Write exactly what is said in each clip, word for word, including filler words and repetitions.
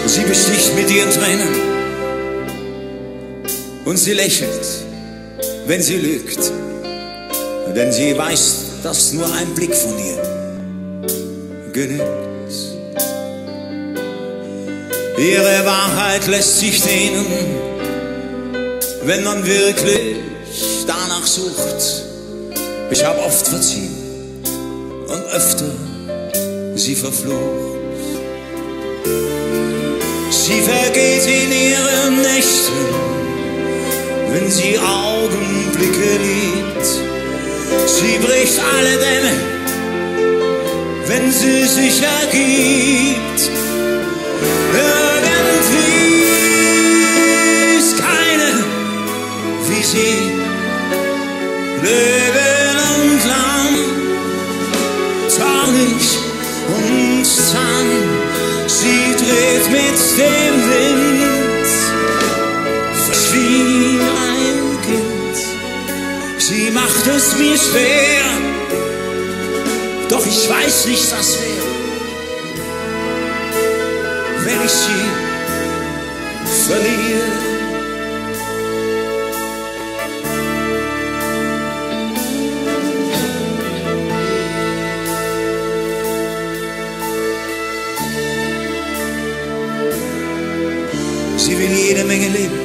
Sie besticht mit ihren Tränen und sie lächelt, wenn sie lügt, denn sie weiß, dass nur ein Blick von ihr genügt. Ihre Wahrheit lässt sich dehnen, wenn man wirklich danach sucht. Ich hab oft verziehen und öfter sie verflucht. Sie vergeht in ihren Nächten, wenn sie Augenblicke liebt. Sie bricht alle Dämme, wenn sie sich ergibt. Irgendwie ist keine wie sie, Leben und Lamm, zornig und zahm. Sie dreht mit dem Wind, frisch wie ein Kind. Sie macht es mir schwer, doch ich weiß nicht, was wäre, wenn ich sie verliere. Sie will jede Menge leben.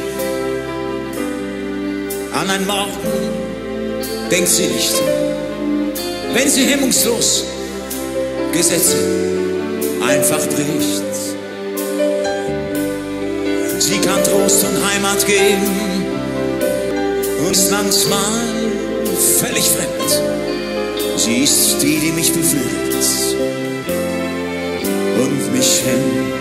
An ein Morden denkt sie nicht, wenn sie hemmungslos Gesetze einfach bricht. Sie kann Trost und Heimat geben und ist manchmal völlig fremd. Sie ist die, die mich beflügelt und mich hemmt.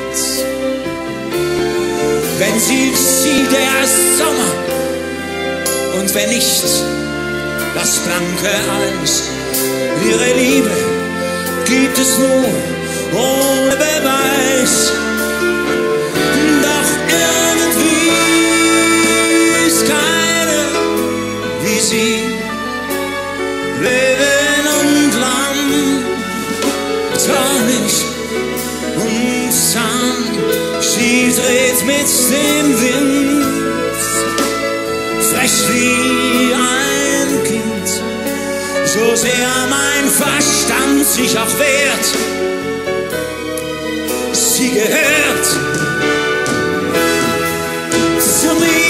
Wenn sie sieht, der Sommer, und wenn nicht das blanke Eis. Ihre Liebe gibt es nur ohne Beweis. Doch irgendwie ist keine wie sie, Leben und Lamm, zornig und zahm. Sie dreht mit dem Wind, frech wie ein Kind, so sehr mein Verstand sich auch wehrt. Sie gehört zu mir.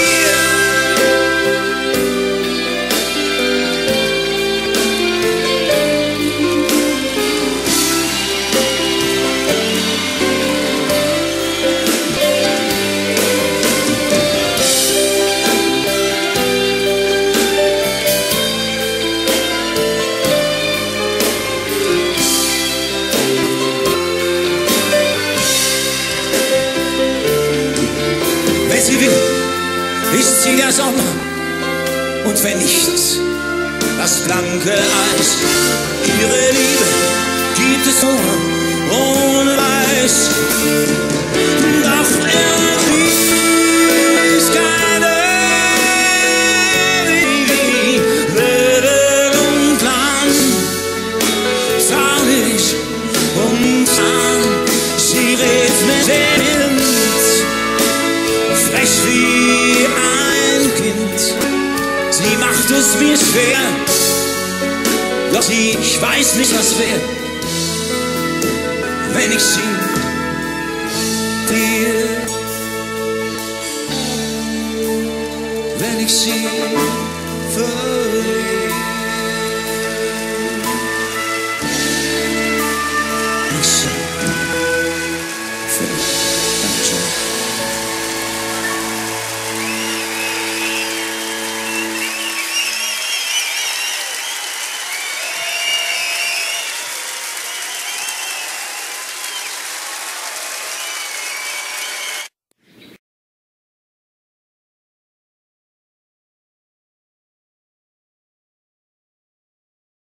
Sie will, ist sie der Sommer, und wenn nicht, das blanke Eis. Ihre Liebe gibt es nur ohne Weiß. Doch irgendwie ist keine wie Leben und Lamm, zornig und zahm. Sie redet mit dem frech wie ein Kind. Sie macht es mir schwer, doch sie, ich weiß nicht, was wäre, wenn ich sie dir, wenn ich sie verliere.